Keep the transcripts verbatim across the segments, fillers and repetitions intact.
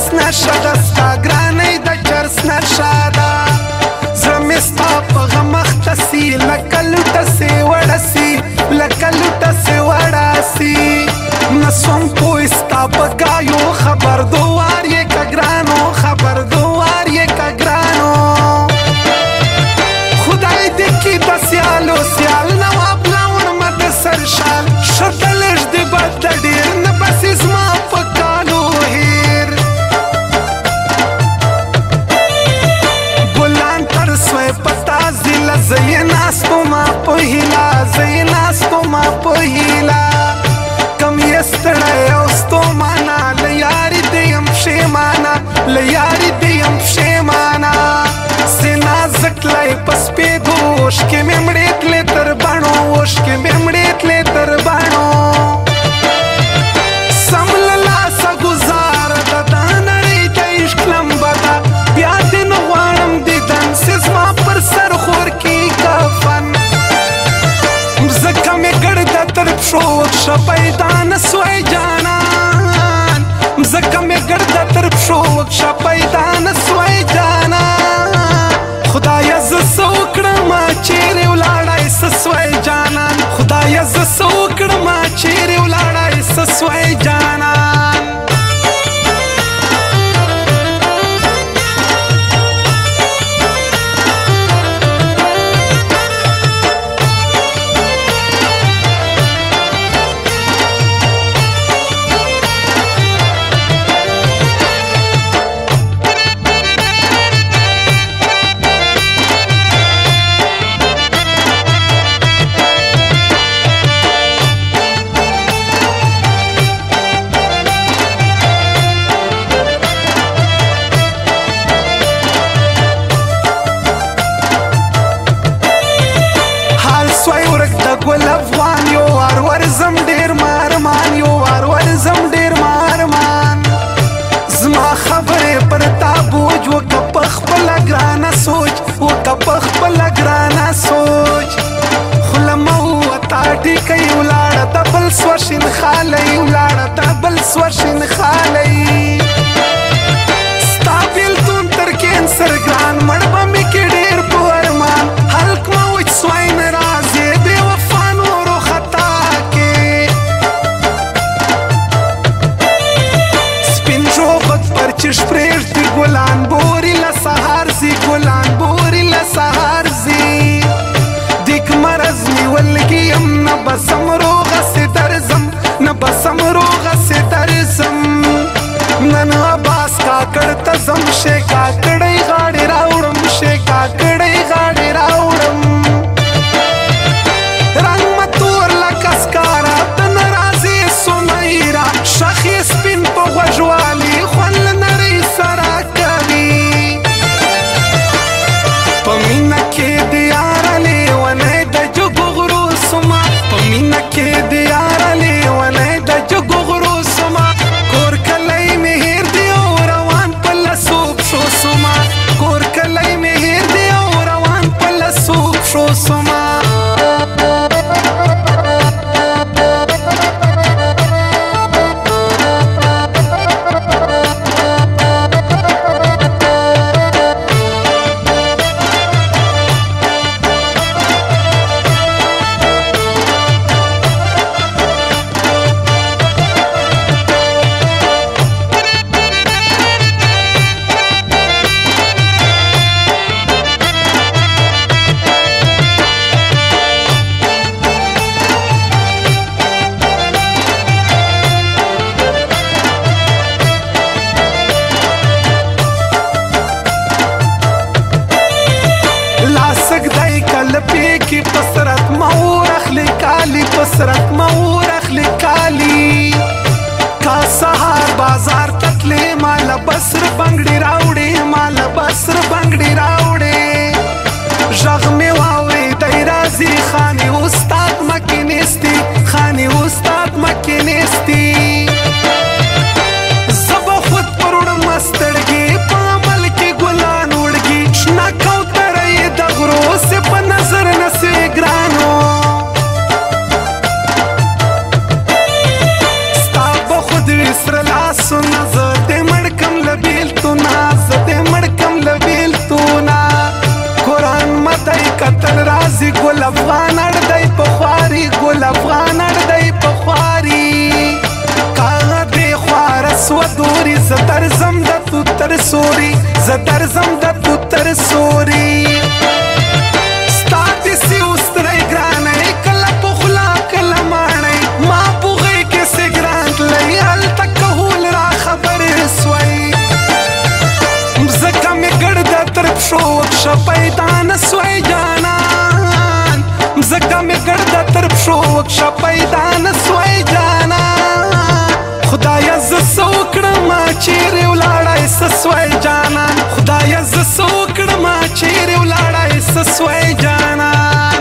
چرس نشه ده ستا ګرانۍ د چرس نشه ده زړه مې ستا په غم اخته سي لکه لوټه سي وړه سي لکه لوټه سي وړه سي نه سوم پوه ستا په ګایو خبردوار یې که ګرانو خبردوار یې که ګرانو خدای دې کړي د سیالو سیال نواب لاوړمه د سر شال ښه د لږ دې بد د ډېر نه بسې زما په کالو هیر ګلان تر سوی په تازیله زه یې ناستو ما په هیله زه یې ناستو ما په هیله کم یې ستړی او ستومانه له یارې دې یم پښېمانه له یارې دې یم پښېمانه سې نازک لی په سپېدو اوښکې مې مړې تلې تر بڼو اوښکې مې مړې تلې تر بڼو سم له لاسه ګزاره ده دا نړۍ د عشق لمبه ده بیا دې نه غواړم دیدن سې زما پر سر خور کې کفن مځکه مې ګرده تر پښو وکشه پیدا نه سوی جانان مځکه مې ګرده تر پښو وکشه پیدا نه سوی جانان خدایه زه څه وکړمه چیرې ولاړی څه سوی جانان خدایه زه څه وکړمه چیرې ولاړی څه سوی جانان ګل افغان یو وار ورځم ډېر مارمان یو وار ورځم ډېر مارمان زما خبرې پر تا بوج وکه په خپله ګرانه سوچ وکه په خپله ګرانه سوچ خوله مه ووته ټیکۍ ولاړه د بل سوه شینخالۍ ولاړه د بل سوه شینخالۍ ستا بېلتون تر کینسر ګران مړ به مې کې ډېر په ارمان هلک مه وچ سوی نه راځې بې وفا نورو خطا کې سپین ژوبک پر چش پرېږدي ګلان بوري له سهار ځي ګلان بوري له سهار ځي دیک مرض نیولګي یم نه به سم روغه سې درځم نه به سم روغه سې درځم نن عباس کاکړ ته ځم شې کاکړۍ غاړې راوړم شې کاکړۍ غاړې راوړم رنګ مه تور لکه سکاره ته نه راځې سمیرا شخ یې سپین په غوږوالي خوند له نړۍ سره کوي په مینه کې د یاره لیونی د جګو غرو سومه په مینه کې د یاره لیونی د جګو غرو سومه کور کلی مې هېر دی او روان په لسو پښو سومه کور کلی مې هېر دی او روان په لسو پښو سومه کی پسرت مور اخلی کالی پسرت مور اخلی کالی کا سهار بازار تتلی مال بسر بنگڑی راوڑی مال بسر بنگڑی راوڑی ژغ می واوري دی رازی خانی استاد مکی نیستی خانی استاد مکی نیستی زب خود پروڑ مسترگی پامل کی گلان اڑگی شنا کوترئی دغرو سے پا نظر نسی گرانو ستا بخود اسر لاسو نظر دی مڑکم لبی ودوري زه درځم د تو تر سوري زه درځم د تو تر سوري ستا داسې اوستری ګرانۍ کله په خوله کله ماڼۍ ما په غېږ کې سګران تللی هلته کهول را خبر سوی مځکه مې ګرده تر پښو وکشه پیدا نه سوی جانان مځکه مې ګرده تر پښو وکشه پیدا نه سوی جانان خدایه زه څه وکړمه چیرې ولاړی څه سوی جانان خدایه زه څه وکړمه چیرې ولاړی څه سوی جانان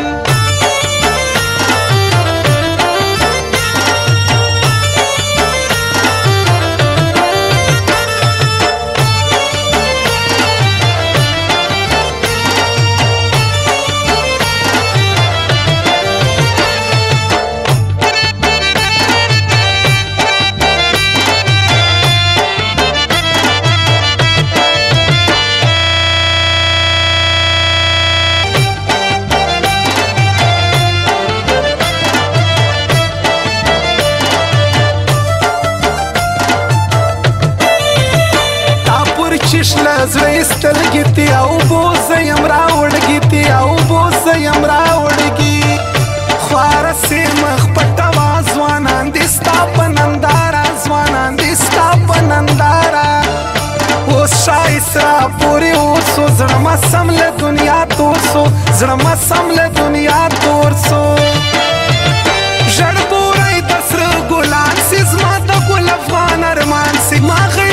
زړه سترګې تې او بوزه یم راوړګي تې او بوزه یم راوړګي خواره سې مخ پټوه ځوانان دې ستا په ننداره ځوانان دې ستا په ننداره اوس ښایست را پورې اوسو زړه مه سم له دنیا تور سو زړه مه سم له دنیا تور سو ژړ بوری د سره ګلان سي زما د ګل افغان ارمان سي ما